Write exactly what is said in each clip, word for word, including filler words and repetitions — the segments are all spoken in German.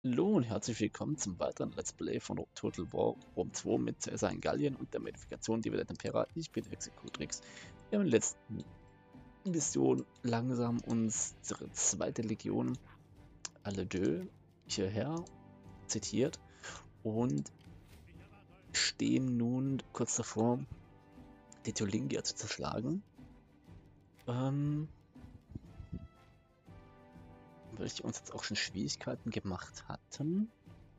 Hallo und herzlich willkommen zum weiteren Let's Play von Total War Rome zwei mit Caesar in Gallien und der Modifikation Dividend Impera. Ich bin Executrix. Wir haben in der letzten Mission langsam unsere zweite Legion, alle deux, hierher zitiert und stehen nun kurz davor, die Thuringier zu zerschlagen. Ähm, welche uns jetzt auch schon Schwierigkeiten gemacht hatten.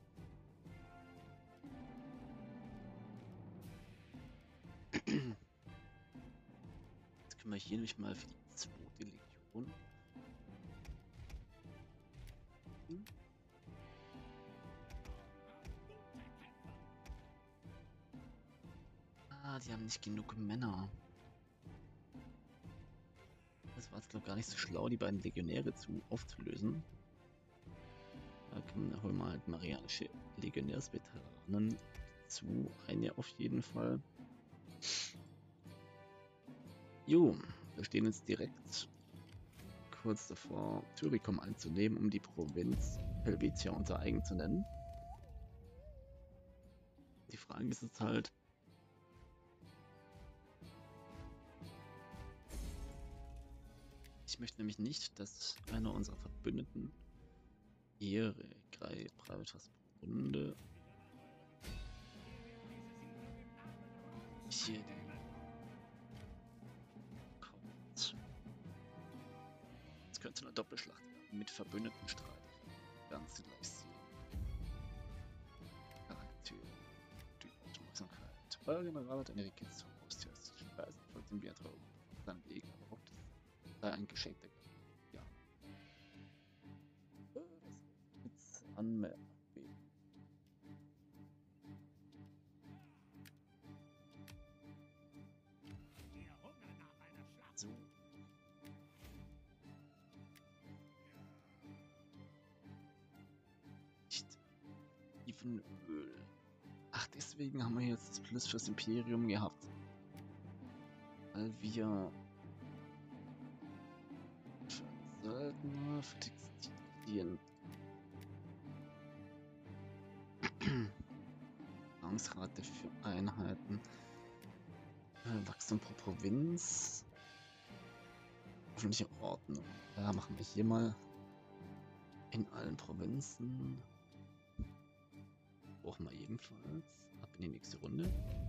Jetzt können wir hier nämlich mal für die zweite Legion. Hm? Ah, die haben nicht genug Männer. Das war jetzt glaube ich gar nicht so schlau, die beiden Legionäre zu aufzulösen. Da können wir holen wir halt marianische Legionärsveteranen zu. Eine auf jeden Fall. Jo, wir stehen jetzt direkt kurz davor, Thyricum einzunehmen, um die Provinz Helvetia unser eigen zu nennen. Die Frage ist jetzt halt, ich möchte nämlich nicht, dass einer unserer Verbündeten ihre drei Privatas pro Runde hier den kommt. Es könnte eine Doppelschlacht werden mit Verbündeten Streit. Ganz gleich sehen. Charakter. Die Aufmerksamkeit. Euer General hat eine Riquet zum Haustier. Speisen folgt dem Wert dann Weg, aber ob das sei ein geschenkter ja. Das anmerken. So. Nicht Olivenöl. Ach, deswegen haben wir jetzt das Plus fürs Imperium gehabt. Weil wir für Söldner, für Textilien, Nahrungsrate für Einheiten, äh, Wachstum pro Provinz, öffentliche Ordnung. Da machen wir hier mal in allen Provinzen. Brauchen wir ebenfalls. Ab in die nächste Runde.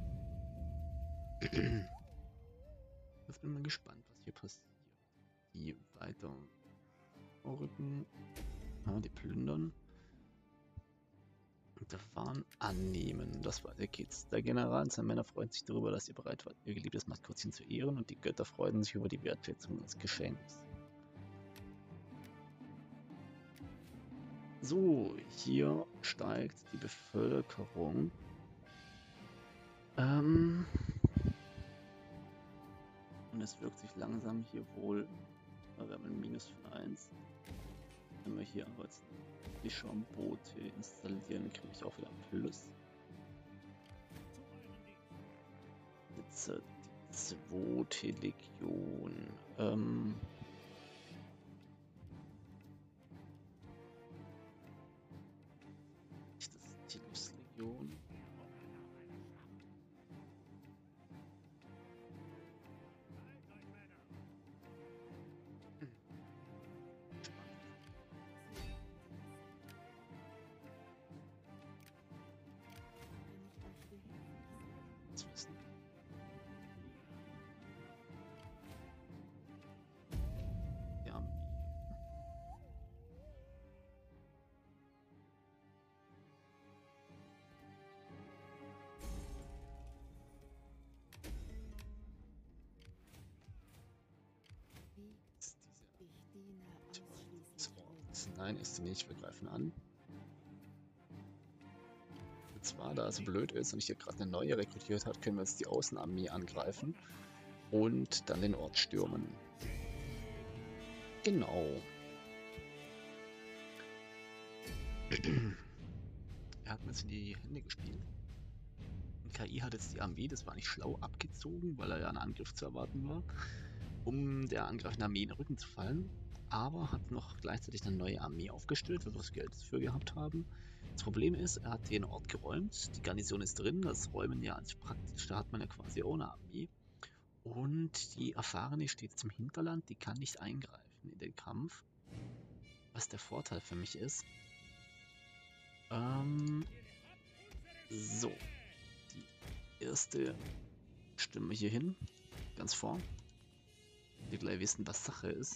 Jetzt bin ich mal gespannt, was hier passiert. Die weiter vorrücken, ja, die plündern. Und waren annehmen. Das weiter geht's. Der General und seine Männer freuen sich darüber, dass ihr bereit wart, ihr geliebtes Maskottchen zu ehren, und die Götter freuen sich über die Wertschätzung des Geschenks. So, hier steigt die Bevölkerung. Ähm, und es wirkt sich langsam hier wohl. Wir haben ein Minus von eins. Wenn wir hier aber jetzt die Schaumboote installieren, kriege ich auch wieder ein Plus. Jetzt äh, die zweite Legion. Ähm, nicht das Tilus-Legion. Nein, ist sie nicht. Wir greifen an. Und zwar, da es so blöd ist und ich hier gerade eine neue rekrutiert habe, können wir jetzt die Außenarmee angreifen und dann den Ort stürmen. Genau. Er hat mir jetzt in die Hände gespielt. Und K I hat jetzt die Armee, das war nicht schlau, abgezogen, weil er ja ein Angriff zu erwarten war, um der angreifenden Armee in den Rücken zu fallen. aber hat noch gleichzeitig eine neue Armee aufgestellt, weil wir das Geld dafür gehabt haben. Das Problem ist, er hat den Ort geräumt, die Garnison ist drin, das Räumen ja als praktisch, da hat man ja quasi auch eine Armee. Und die Erfahrene steht jetzt im Hinterland, die kann nicht eingreifen in den Kampf, was der Vorteil für mich ist. Ähm, so, die erste stimmen wir hier hin, ganz vorn. Die gleich wissen, was Sache ist.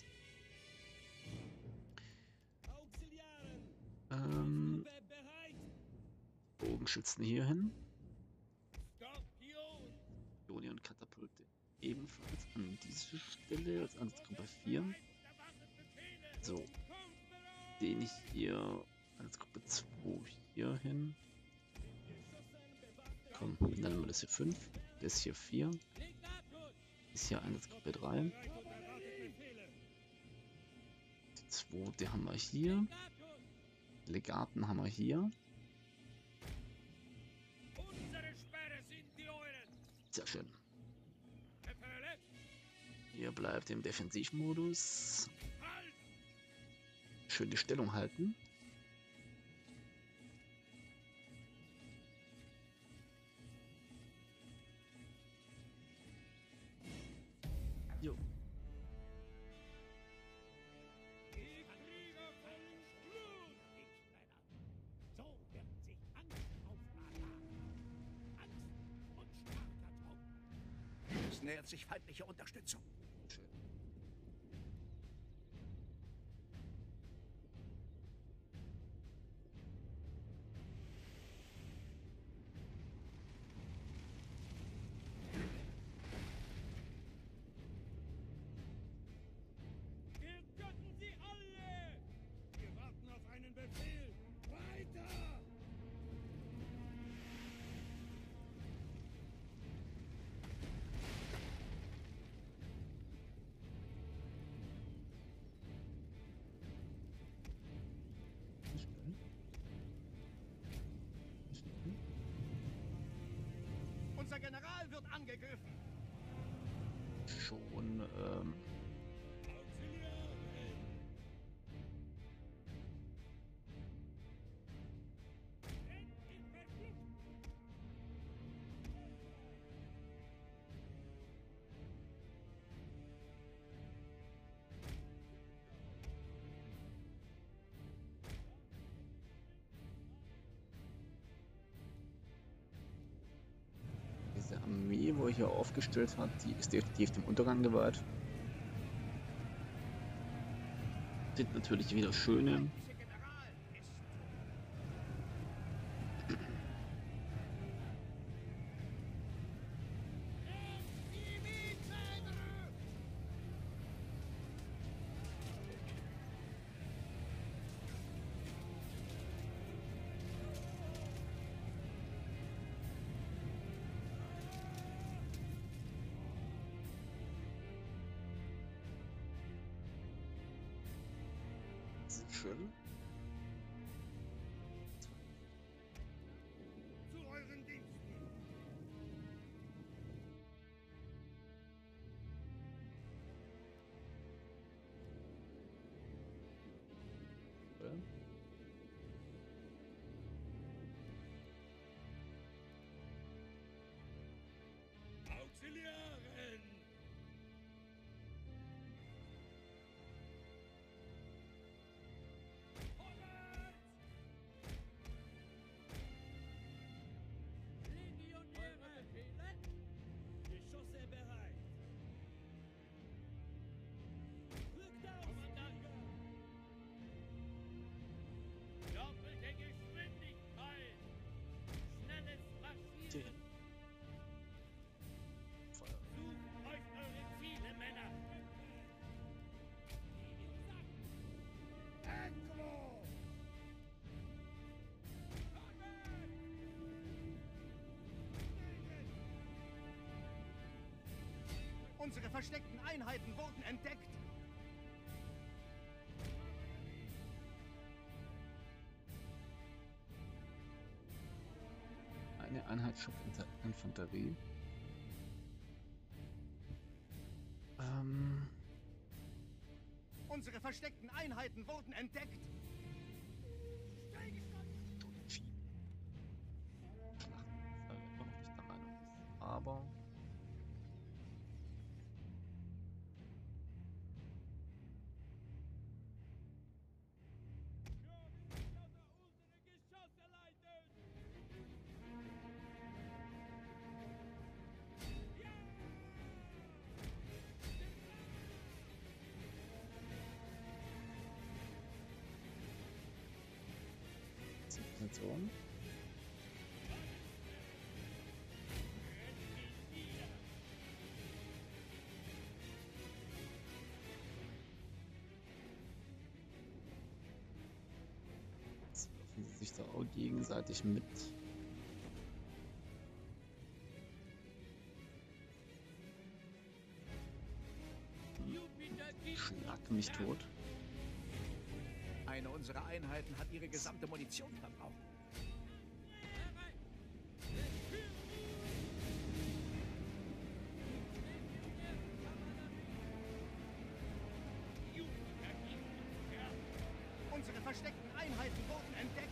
Ähm, Bogenschützen hier hin. Pione und Katapulte ebenfalls an diese Stelle als Angriffsgruppe vier. So, den hier als Gruppe zwei hier hin. Komm, dann nennen wir das hier fünf. Das ist hier vier. Ist hier Einsatzgruppe drei. Die zwei, die haben wir hier. Legaten haben wir hier. Sehr schön. Ihr bleibt im Defensivmodus. Schön die Stellung halten. Jo. Es nähert sich feindliche Unterstützung. Schön. Wir gönnen sie alle! Wir warten auf einen Befehl! Weiter! Unser General wird angegriffen. Schon, ähm... Diese Armee, wo er hier aufgestellt hat, die ist definitiv dem Untergang geweiht. Sind natürlich wieder schöne. Schön. Zu euren Diensten! Ja. Auxiliaren! Geschosse bereit! Rückt auf! Doppelte Geschwindigkeit! Schnelles Marschieren! Feuer. Sucht euch eure Ziele, Männer! Anglo! Unsere versteckten Einheiten wurden entdeckt. Eine Einheit Schupfinfanterie. Ähm, Unsere Unsere versteckten Einheiten wurden entdeckt. Vieh. Schlachten ist halt immer noch nicht der Meinung ist. Aber Zivilisation. Jetzt werfen sie sich da auch gegenseitig mit. Schlag mich tot. Eine unserer Einheiten hat ihre gesamte Munition verbraucht. Unsere versteckten Einheiten wurden entdeckt.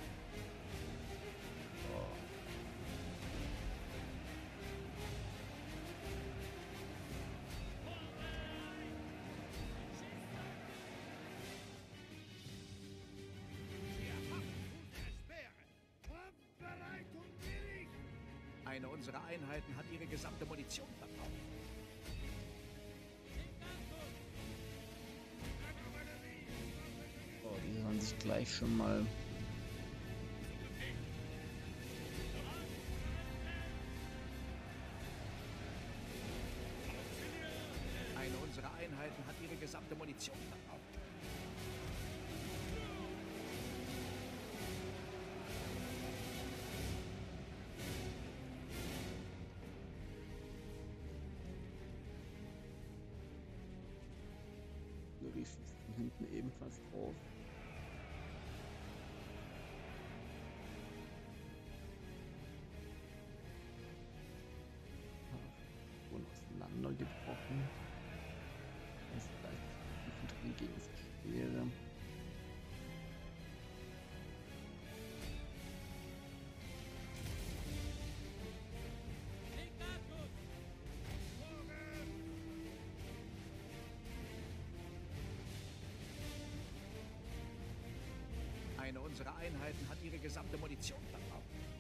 Eine unserer Einheiten hat ihre gesamte Munition verbraucht. Oh, die sollen sich gleich schon mal. Eine unserer Einheiten hat ihre gesamte Munition verbraucht. Die schießen hinten ebenfalls drauf. Wurden auseinandergebrochen. Das ist vielleicht Infanterie gegen Speere. Eine unserer Einheiten hat ihre gesamte Munition verbraucht.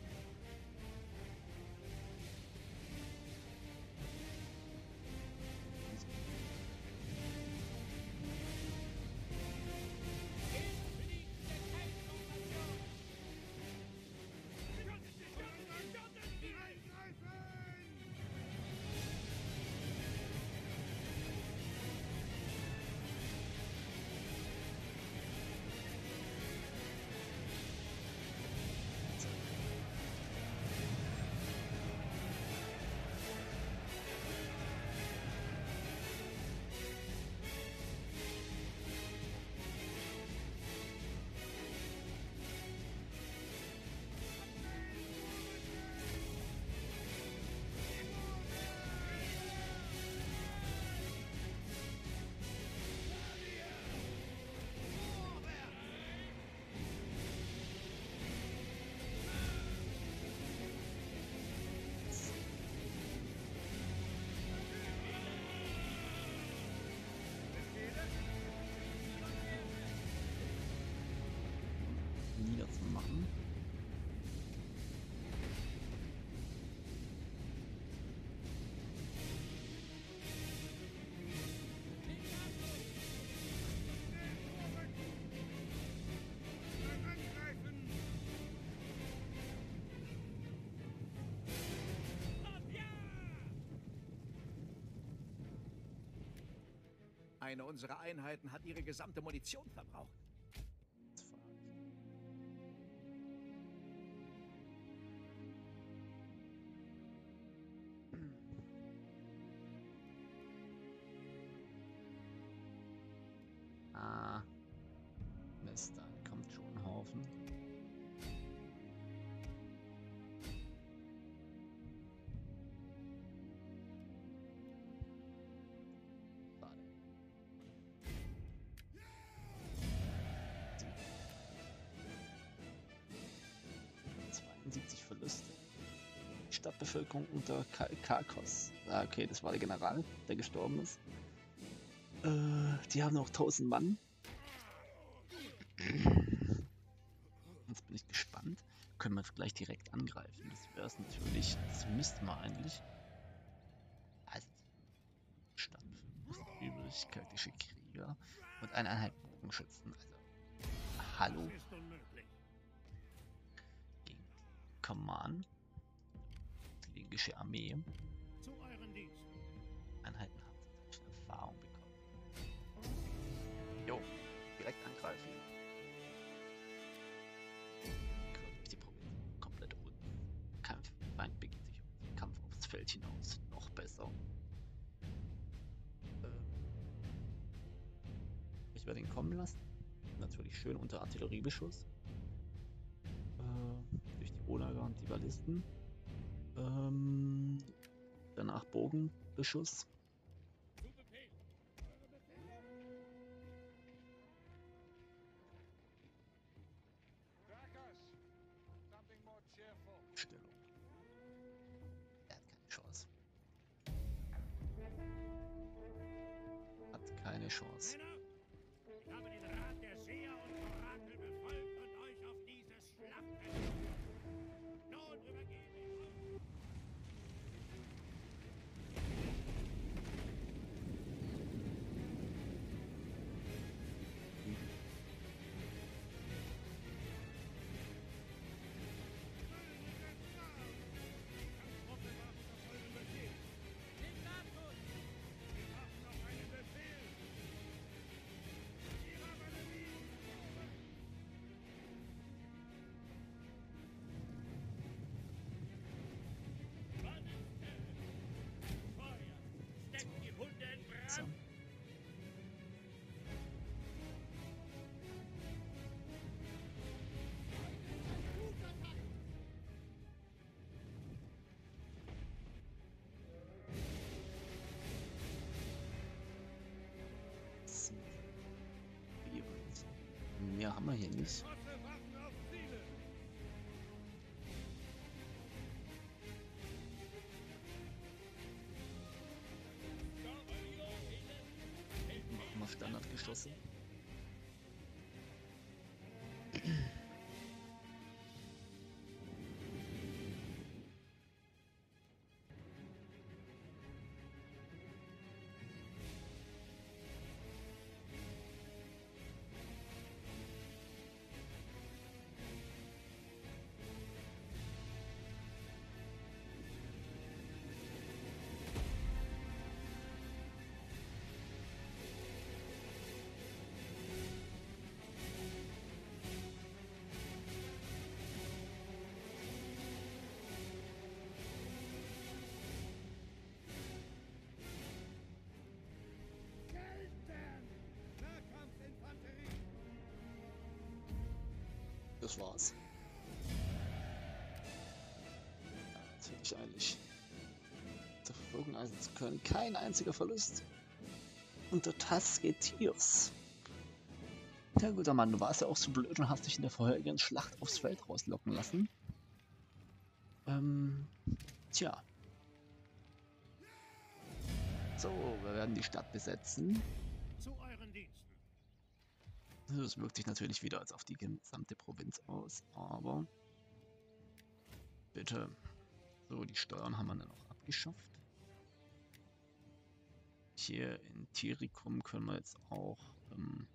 Niederzumachen. Eine unserer Einheiten hat ihre gesamte Munition verbraucht. Ah, Mist, da kommt schon ein Haufen. Schade. achtundsiebzig Verluste. Die Stadtbevölkerung unter Kalkakos. Ah, okay, das war der General, der gestorben ist. Äh, die haben noch tausend Mann. Jetzt bin ich gespannt. Können wir gleich direkt angreifen. Das wäre es natürlich. Das müssten wir eigentlich. Also, Stadtbevölkerung übrig, keltische Krieger und eine Einheit Bogenschützen. Also, hallo. Das ist unmöglich. Gegen Command. Die lingische Armee. Zu euren Diensten. Einheiten haben tatsächlich Erfahrung bekommen. Jo, direkt angreifen. Die Provinz komplett unten. Kampffeind beginnt sich auf den Kampf aufs Feld hinaus. Noch besser. Ich werde ihn kommen lassen. Natürlich schön unter Artilleriebeschuss. Äh, durch die Onager und die Ballisten. Ähm, danach Bogenbeschuss. Zu Befehl. Eure Befehle. Trackers. Something more cheerful. Stellung. Er hat keine Chance. Hat keine Chance. Männer, ich habe den Rat der Seher und Orakel befolgt und euch auf dieses Schlachtfeld. Nun übergebe ich euch. Truppe wartet auf euren Befehl. Wir warten auf einen Befehl. Die Kavallerie. Feuer. Steckt die Hunde in So. Brand. Mehr haben wir hier nicht. Rosse warten auf Ziele. Machen wir Standardgeschosse. Nahkampfinfanterie. Das war's. Ja, natürlich eigentlich. Zu verfolgen also zu können. Kein einziger Verlust. Unter Tasketiers. Ja, guter Mann, du warst ja auch so blöd und hast dich in der vorherigen Schlacht aufs Feld rauslocken lassen. Ähm, tja. So, wir werden die Stadt besetzen. Zu euren Diensten. Das wirkt sich natürlich wieder als auf die gesamte Provinz aus, aber bitte. So, die Steuern haben wir dann auch abgeschafft. Hier in Tiricum können wir jetzt auch, ähm,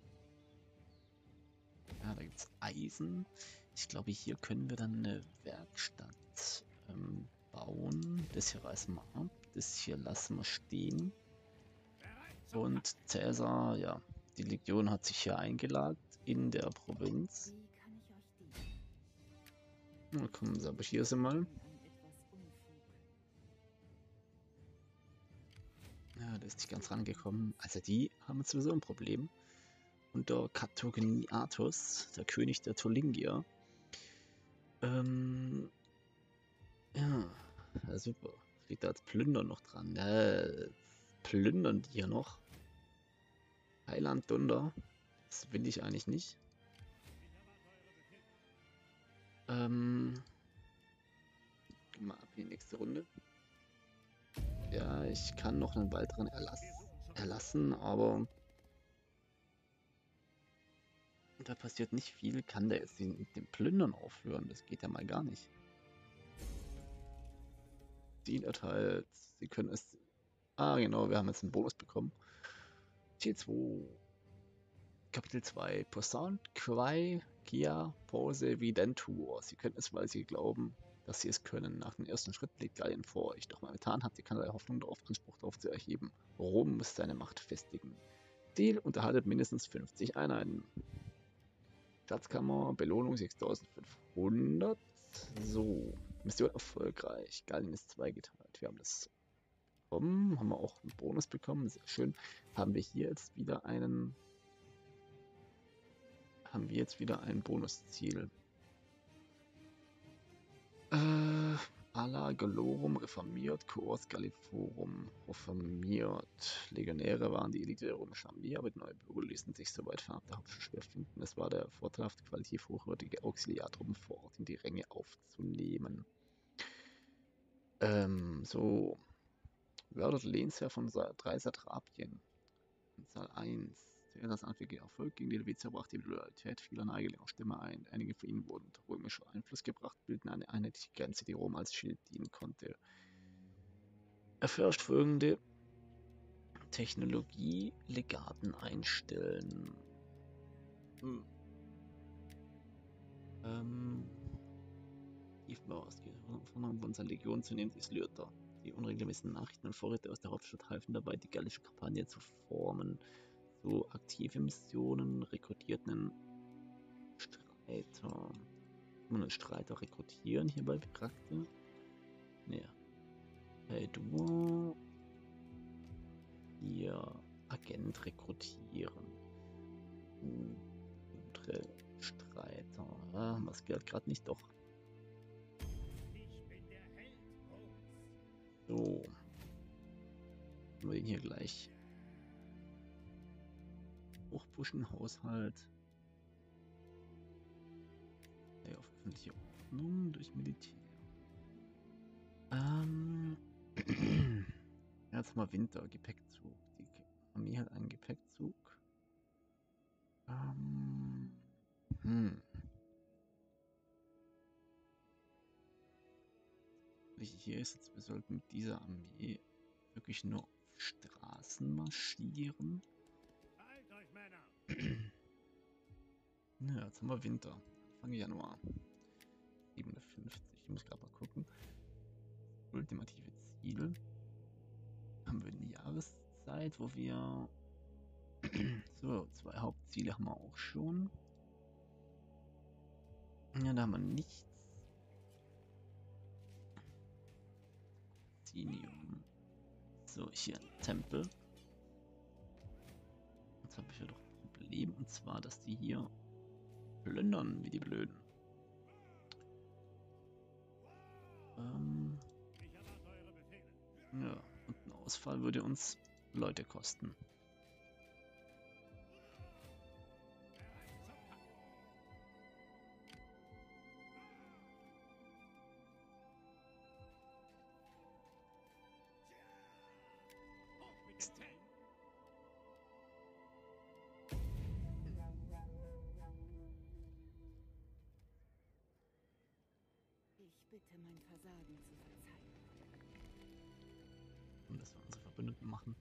ja, da gibt es Eisen. Ich glaube, hier können wir dann eine Werkstatt ähm, bauen. Das hier reißen wir ab, das hier lassen wir stehen. Und Caesar, ja, die Legion hat sich hier eingelagert in der Provinz. Wie kann ich euch dienen? Na kommen Sie aber hier sind mal. An etwas Unfug. Ja, der ist nicht ganz rangekommen. Also die haben jetzt sowieso ein Problem. Unter Katogniatus, der König der Turingier. Ähm, ja, ja, super. Liegt da als Plündern noch dran. Ja, plündern die hier noch. Heiland Dunder. Das will ich eigentlich nicht. Ähm, warten mal ab in die nächste Runde. Ja, ich kann noch einen weiteren Erlass erlassen, aber da passiert nicht viel. Kann der jetzt den, den Plündern aufhören? Das geht ja mal gar nicht. Ziel erteilt. Sie können es. Ah, genau, wir haben jetzt einen Bonus bekommen. T zwei. Kapitel zwei. Poisson, Quai, Kia, Pose, Videntur. Sie können es, weil sie glauben, dass sie es können. Nach dem ersten Schritt liegt Gallien vor euch. Doch momentan habt ihr keinerlei Hoffnung darauf, Anspruch darauf zu erheben. Rom muss seine Macht festigen. Ziel unterhaltet mindestens fünfzig Einheiten. Schatzkammer, Belohnung sechstausendfünfhundert. So, Mission erfolgreich. Gallien ist zweigeteilt. Wir haben das bekommen. Haben wir auch einen Bonus bekommen. Sehr schön. Haben wir hier jetzt wieder einen. Haben wir jetzt wieder ein Bonusziel. Äh, Ala Galorum reformiert, Coors Galliforum reformiert. Legionäre waren die Elite der römischen Armee, aber die neuen Bürger ließen sich so weit fernab der Hauptstadt schwer finden. Es war der vorteilhafte, qualitativ hochwertige Auxiliartruppen vor Ort in die Ränge aufzunehmen. Ähm, so. Werdet Lehnsherr von Sa drei Satrapien. Zahl eins. Theodors anfängiger Erfolg gegen die Helvetier brachte die Loyalität vieler nahegelegter Stämme ein. Einige von ihnen wurden unter römischer Einfluss gebracht, bildeten eine einheitliche Grenze, die Rom als Schild dienen konnte. Erforscht folgende Technologie: Legaten einstellen. Hm. Ähm. Tiefbau ausgeht. Von unserer Legion zunehmend ist Lyrter. Die unregelmäßigen Nachrichten und Vorräte aus der Hauptstadt halfen dabei, die gallische Kampagne zu formen. So aktive Missionen, rekrutierten Streiter. Kann man einen Streiter rekrutieren hier bei Charakter? Ne. Hey, du. Hier Agent rekrutieren. Hm. Streiter. Ah, was geht gerade nicht doch. Ich bin der Held Roms. So. Wir ihn hier gleich hochpushen, Haushalt. Ja, auf öffentliche Ordnung durch Militär. Ähm. Jetzt mal Winter, Gepäckzug. Die Armee hat einen Gepäckzug. Ähm. Hm. Wichtig hier ist jetzt, wir sollten mit dieser Armee wirklich nur auf Straßen marschieren. Halt euch, Männer! Ja, jetzt haben wir Winter. Anfang Januar. siebenundfünfzig. Ich muss gerade mal gucken. Ultimative Ziel. Haben wir eine Jahreszeit, wo wir. So, zwei Hauptziele haben wir auch schon. Ja, da haben wir nichts. Sinium. So, hier ein Tempel. Jetzt habe ich ja doch ein Problem, und zwar, dass die hier plündern wie die Blöden. Ähm, Ich erwarte eure Befehle. ja, und ein Ausfall würde uns Leute kosten. Hoch mit den Zellen! Ich bitte mein Versagen zu verzeihen. Und dass wir unsere Verbündeten machen.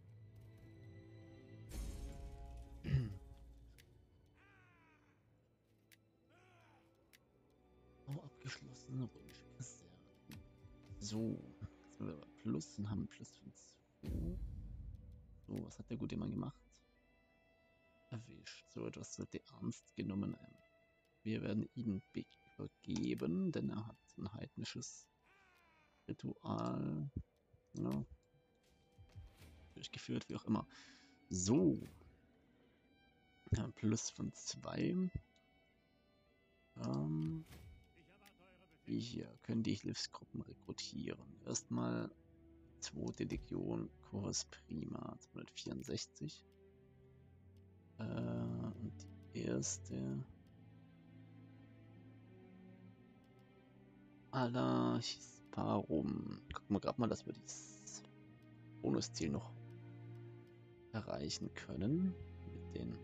Oh, abgeschlossen, römische Kasernen. So, jetzt sind wir bei Plus und haben Plus von zwei. So, was hat der gute Mann gemacht? Erwischt. So etwas sollte ernst genommen werden. Wir werden ihn übergeben, denn er hat ein heidnisches Ritual, ja, durchgeführt, wie auch immer. So. Ja, Plus von zwei. Ähm, Ich erwarte eure Befehle. hier können die Hilfsgruppen rekrutieren. Erstmal zweite Legion, Corps Prima, zweihundertvierundsechzig. Äh, und die erste. Alla Darum gucken wir gerade mal, dass wir dieses Bonusziel noch erreichen können. Mit den.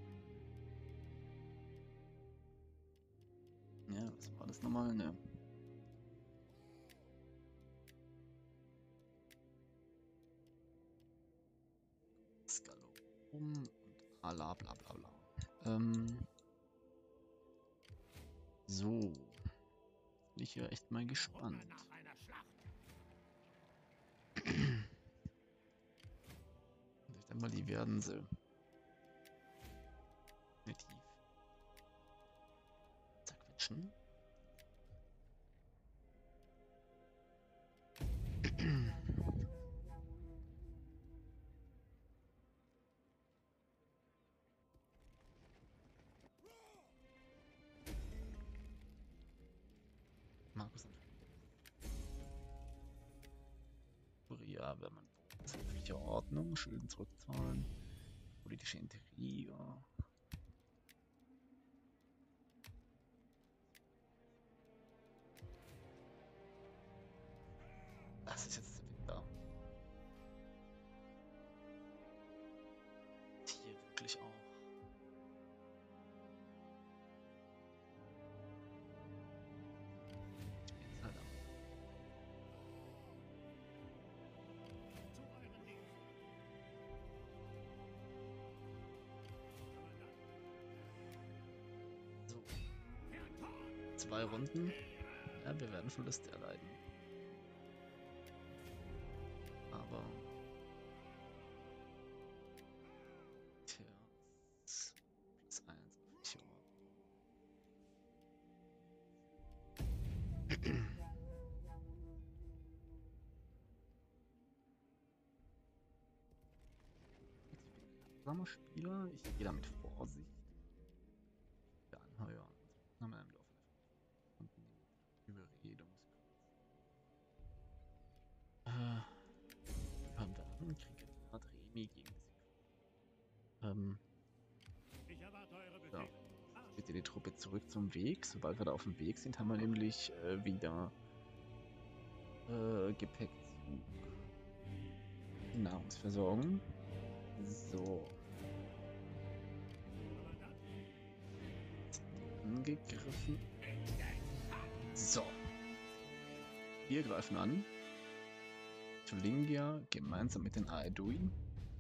Ja, was war das nochmal? Ne. Skalum und ala bla bla bla. Ähm. So. Bin ich ja echt mal gespannt. Nach einer Schlacht. Ich denke mal, die werden sie definitiv zerquetschen. Markus und ja, wenn man öffentliche Ordnung, Schulden zurückzahlen, politische Intrigue. Das ist jetzt da. Hier wirklich auch. Alter. Zu euren Dienst. So, Vertan. zwei Runden. Ja, wir werden Verluste erleiden. Aber. Tja. Plus eins. Tja. Langsamer Spieler. Ich gehe da mit Vorsicht. Ja, anheuern. Haben wir im Laufe der Überredung. Äh, haben wir an, Krieg hat Remi gegen sie. Ähm, Ich erwarte eure ja. Befehle. Bitte die Truppe zurück zum Weg. Sobald wir da auf dem Weg sind, haben wir nämlich äh, wieder äh, Gepäckzug. Nahrungsversorgung. So. Angegriffen. So. Wir greifen an. Tulingia gemeinsam mit den Aeduin.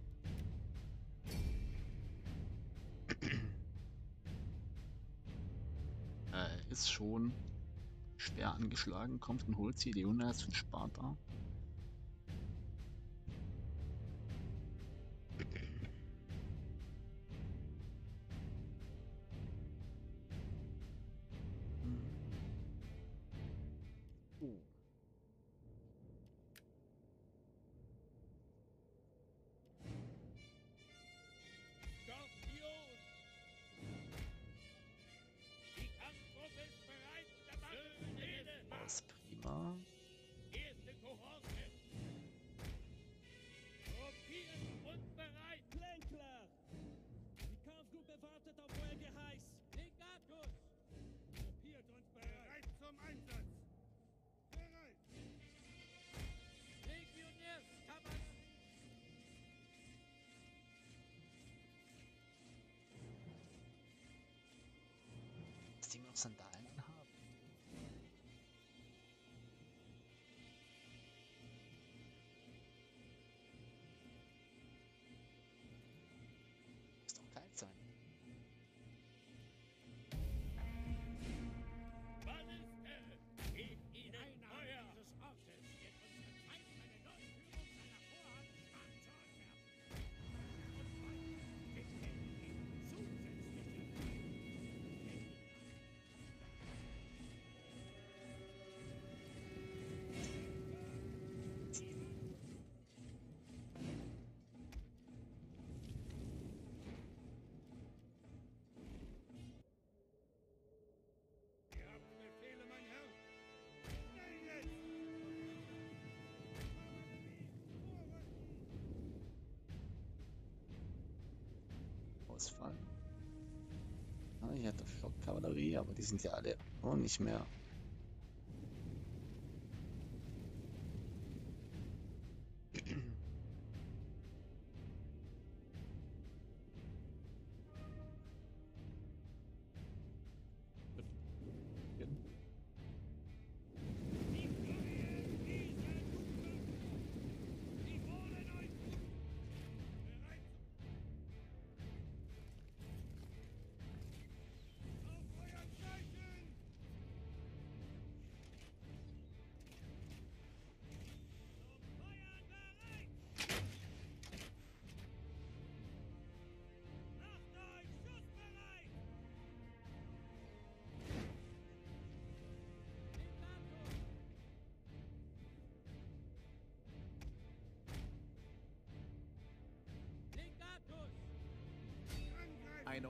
Er ist schon schwer angeschlagen, kommt und holt sie. Leonidas von Sparta. Oh. Skorpion! Die Kampfgruppe ist bereit, der Mann Rede! Das ist prima. Erste Kohorte! Gruppiert und bereit! Lenkler! Die Kampfgruppe wartet auf euer Geheiß. Legatus! Gruppiert und bereit zum Einsatz! Bereit! Legionärskammern! Dass die noch Sandalen haben. Muss doch kalt sein. Balliste! Gebt ihnen Einnahme Feuer! dieses Ortes wird unsere Zeit eine Neuführung seiner Vorhaben Schwarz werfen. Und bald gibt er ihnen zusätzliche Ihr habt Befehle, mein Herr! Schnell jetzt! Ausfallen. Ah, ich hatte Flottkavallerie, aber die sind ja alle auch nicht mehr.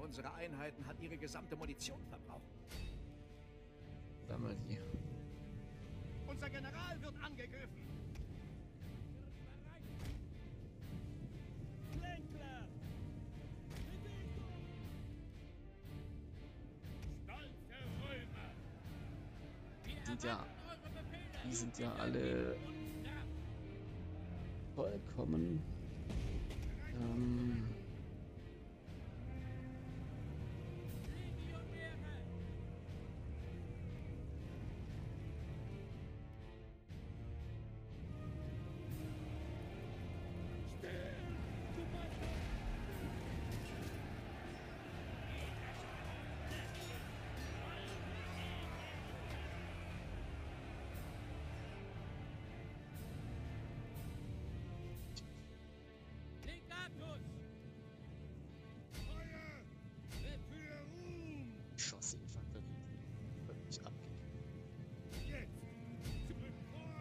unserer Einheiten hat ihre gesamte Munition verbraucht. Da haben wir die. Unser General wird angegriffen. Lenkler! Bewegung! Stolze Römer! Wir Sind ja, erwarten eure Befehle! die sind ja alle vollkommen ähm, Legionäre! Legatus! Feuer! Für Ruhm! Schossinfanterie. Völlig abgegeben. Jetzt! Zurück vor!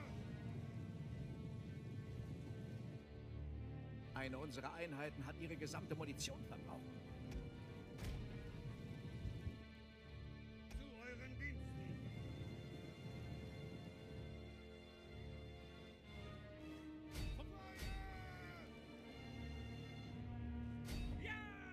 Eine unserer Einheiten hat ihre gesamte Munition verbraucht. Zu euren Diensten! Ja!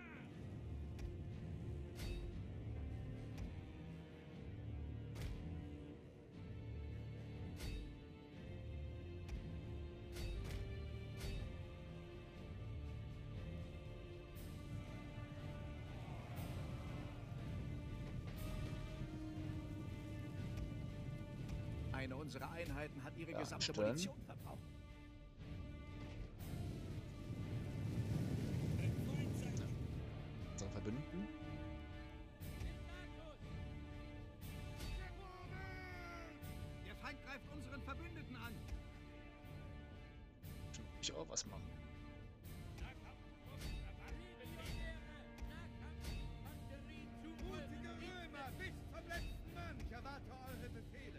Eine unserer Einheiten hat ihre Ja, gesamte stellen. Munition verbraucht. Unsere Verbündeten. Der Feind greift unseren Verbündeten an. Schon will ich auch was machen. Nahkampfinfanterie Mutige zurufen! Römer, bis zum letzten Mann! Ich erwarte eure Befehle!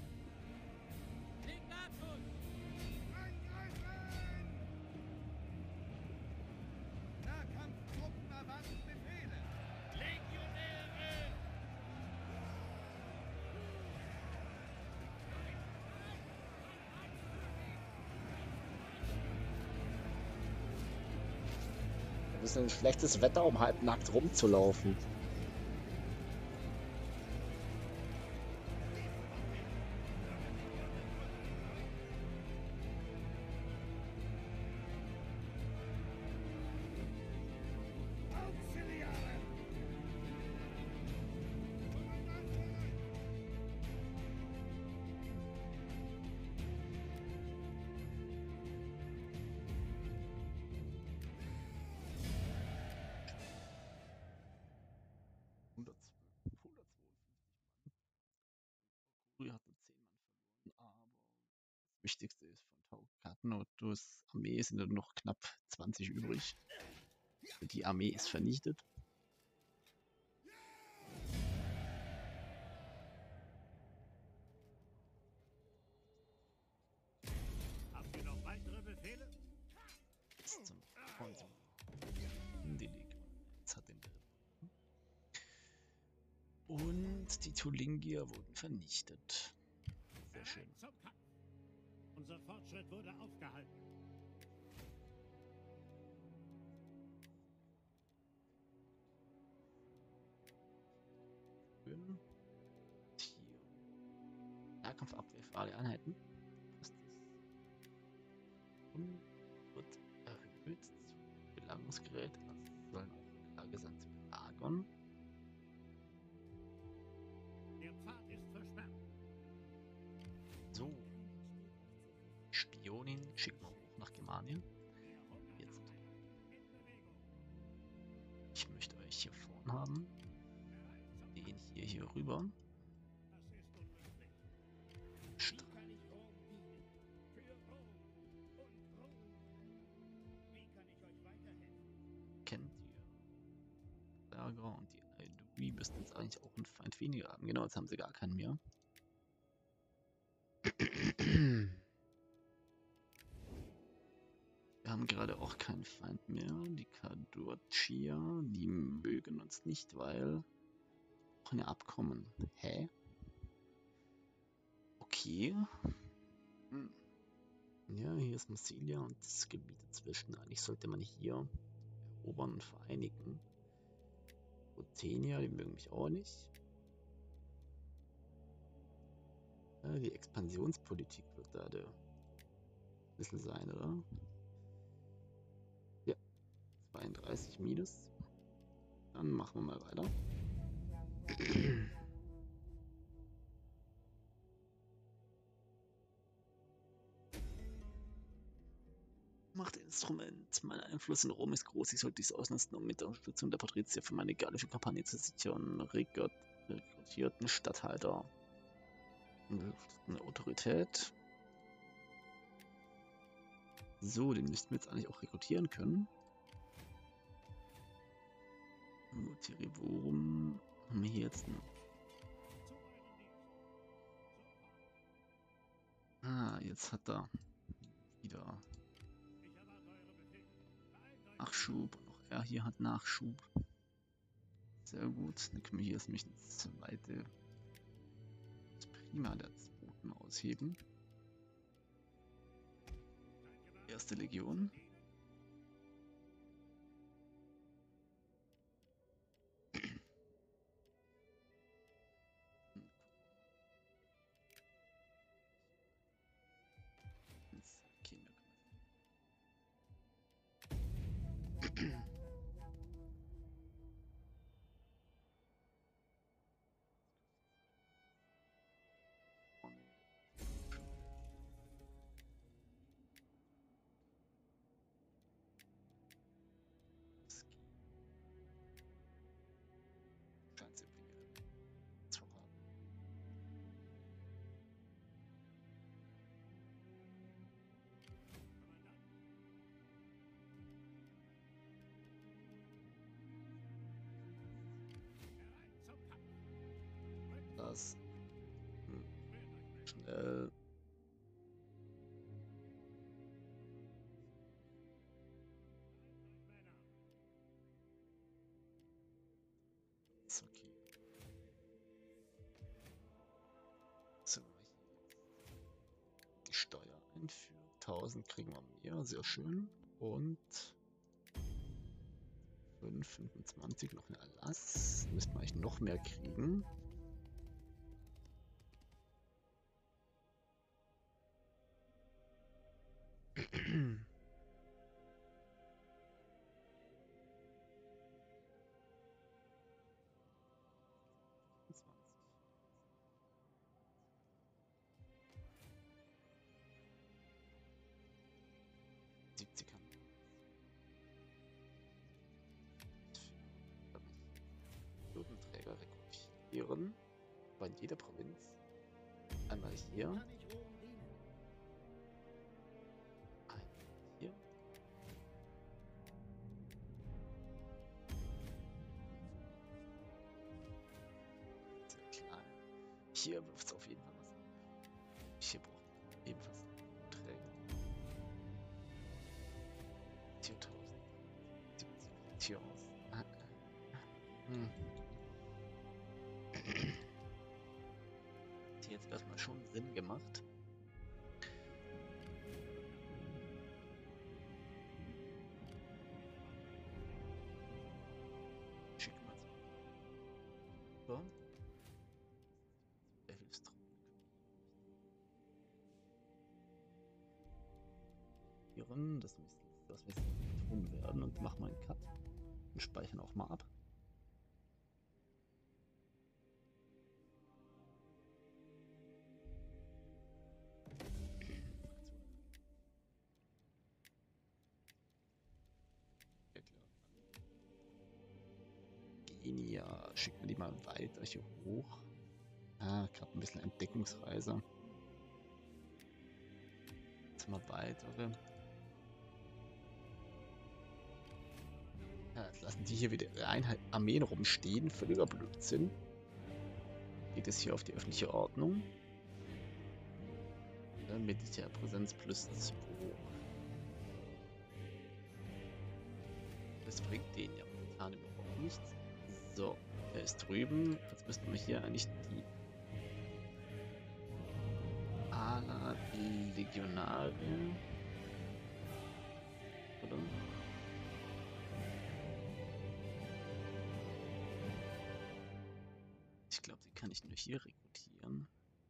Legatus! Angreifen! Nahkampftruppen erwarten Befehle! Legionäre! Das ist ein schlechtes Wetter, um halbnackt rumzulaufen. Auxiliare! Kommandant bereit! hundertzwölf, hundertzweiundfünfzig Mann. Kuri hat nur zehn Mann verloren, aber das Wichtigste ist von Taukatnotus Armee sind nur noch knapp zwanzig übrig. Die Armee ist vernichtet. Habt ihr noch weitere Befehle? Bis zum Konsum. Die Legion jetzt hat den Und die Tulingier wurden vernichtet. Sehr schön. Zum Kampf! Unser Fortschritt wurde aufgehalten. Schön. Hier. Nahkampfabwehr für alle Einheiten. Was ist das? Und wird erhöht zu Belagerungsgerät. Also sollen auch in der Lage sein zu belagern. Der Pfad ist versperrt. So. Spionin schicken wir hoch nach Germanien. Jetzt. Ich möchte euch hier vorn haben. Den hier, hier rüber. Das ist unmöglich. Stra Wie kann ich Rom dienen? Für Rom und Rom. Wie kann ich euch weiterhelfen? kennt ihr. Lager und die Aedui müssten jetzt eigentlich auch einen Feind weniger haben. Genau, jetzt haben sie gar keinen mehr. Wir haben gerade auch kein Feind mehr. Die Kadurchia, die mögen uns nicht, weil... ein Abkommen. Hä? Okay. Hm. Ja, hier ist Massilia und das Gebiet dazwischen. Eigentlich sollte man hier erobern und vereinigen. Ruthenia, die mögen mich auch nicht. Ja, die Expansionspolitik wird da der Schlüssel sein, oder? Ja, zweiunddreißig minus. Dann machen wir mal weiter. Machtinstrument. Mein Einfluss in Rom ist groß. Ich sollte dies ausnutzen, um mit der Unterstützung der Patrizier für meine gallische Kampagne zu sichern. Rekrutierten Statthalter. Eine Autorität. So, den müssten wir jetzt eigentlich auch rekrutieren können. Mutirivorum. Haben wir hier jetzt einen. Ah, jetzt hat er wieder Nachschub. Und auch er hier hat Nachschub. Sehr gut. Dann können wir hier nämlich eine zweite Prima der zweiten ausheben. Erste Legion. Das hm. Schnell. Ist okay. So, die Steuer einführen. tausend kriegen wir mehr, sehr schön. Und fünf, fünfundzwanzig noch ein Erlass. Müssten wir eigentlich noch mehr kriegen. siebzig haben wir. Würdenträger rekrutieren. Bei jeder Provinz. Einmal hier. Hier. Sehr klein. Hier wirft es auf jeden Fall was an. Hier braucht man ebenfalls Träger. viertausend. siebzig. Tier aus. Ah. Hm. Hat jetzt erstmal schon Sinn gemacht. Schicken wir es. So. Der Hilfstruppen. Das müssen das wir tun werden und machen wir einen Cut und speichern auch mal ab. Genia, schicken wir die mal weiter hier hoch. Ah, gerade ein bisschen Entdeckungsreise. Jetzt mal weitere. Ja, jetzt lassen die hier wieder Einheit Armeen rumstehen. Völliger Blödsinn. Geht es hier auf die öffentliche Ordnung. Ja, Militärpräsenz plus zwei. Das bringt den ja momentan überhaupt nichts. So, er ist drüben. Jetzt müssten wir hier eigentlich die Ala Legionare. Oder? Ich glaube, die kann ich nur hier rekrutieren.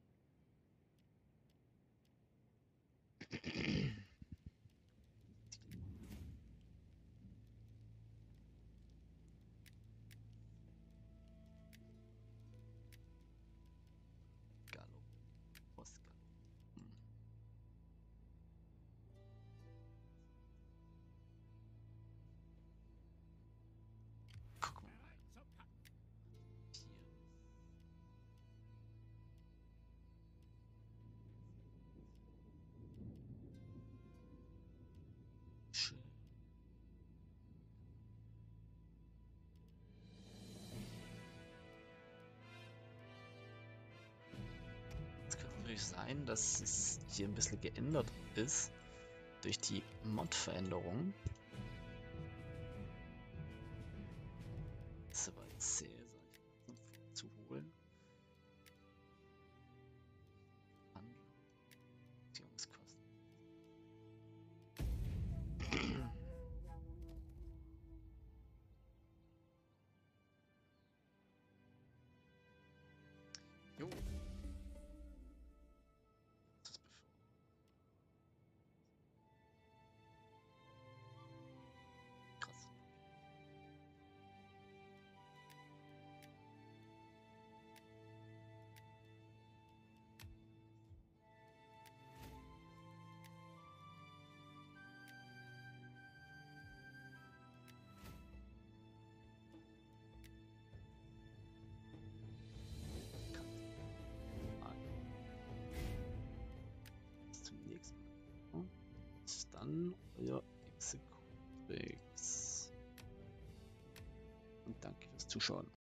Gallo. Postgallo. Hm. Guck mal. Bereit zum Kampf. Hier. Schön. Es kann natürlich sein, dass es hier ein bisschen geändert ist durch die Mod-Veränderung. Das ist aber jetzt sehr, sag ich mal, zu holen. Beziehungskosten. Jo. Das ist bevor. Krass. Bis zum nächsten Mal. Bis dann, euer Executrix. Und danke fürs Zuschauen.